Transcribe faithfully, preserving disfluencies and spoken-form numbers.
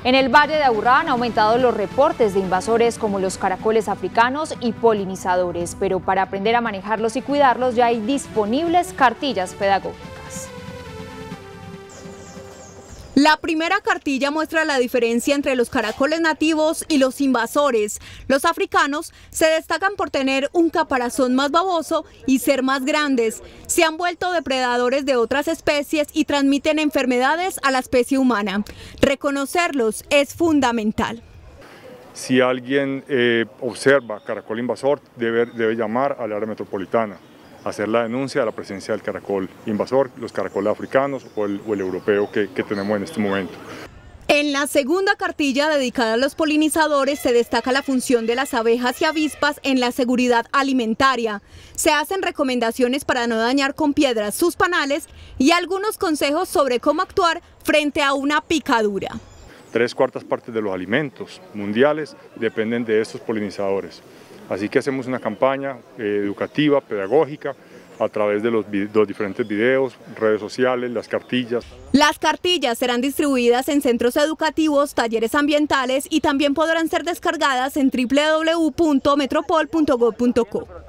En el Valle de Aburrá han aumentado los reportes de invasores como los caracoles africanos y polinizadores, pero para aprender a manejarlos y cuidarlos ya hay disponibles cartillas pedagógicas. La primera cartilla muestra la diferencia entre los caracoles nativos y los invasores. Los africanos se destacan por tener un caparazón más baboso y ser más grandes. Se han vuelto depredadores de otras especies y transmiten enfermedades a la especie humana. Reconocerlos es fundamental. Si alguien eh, observa caracol invasor, debe, debe llamar al área metropolitana, hacer la denuncia de la presencia del caracol invasor, los caracoles africanos o el, o el europeo que, que tenemos en este momento. En la segunda cartilla dedicada a los polinizadores se destaca la función de las abejas y avispas en la seguridad alimentaria. Se hacen recomendaciones para no dañar con piedras sus panales y algunos consejos sobre cómo actuar frente a una picadura. Tres cuartas partes de los alimentos mundiales dependen de estos polinizadores. Así que hacemos una campaña eh, educativa, pedagógica, a través de los, los diferentes videos, redes sociales, las cartillas. Las cartillas serán distribuidas en centros educativos, talleres ambientales y también podrán ser descargadas en w w w punto metropol punto gov punto co.